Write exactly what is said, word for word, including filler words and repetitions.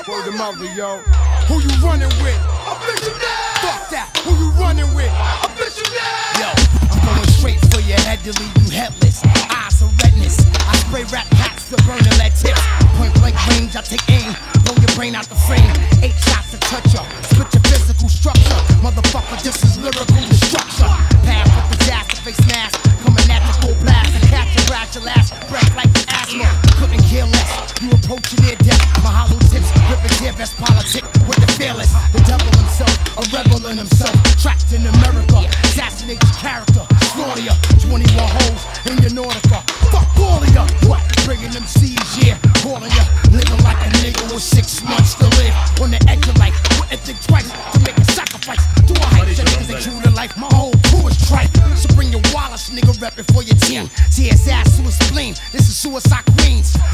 Word the mother, yo. Who you running with? I'm bitching now. Fuck that. Who you running with? I'm bitching now. Yo, I'm going straight for your head to leave you headless. Eyes are redness. I spray rap hats to burn and lead tips. Point blank range, I take aim. Blow your brain out the frame. Eight shots to touch ya. Split your physical structure. Motherfucker, this is lyrical destruction. Path with disaster, face mask. Coming at you full blast. And catch your rat, your last breath like asthma. Couldn't care less. You approaching near death. My hollow tips, ripping their best politic with the fearless. The devil himself, a rebel in himself. Trapped in America. Assassinate your character. Slaughter ya. twenty-one holes in your Nautica. Fuck all of ya. What? Bringing them seeds, yeah. Calling ya. Living like a nigga with six months to live. On the edge of life. Wouldn't think twice to make a sacrifice. Do a hype. That niggas ain't true to life. My whole crew is tripe. So bring your Wallace, nigga, reppin' for your team. See his ass to his spleen. This is Suicide Queens.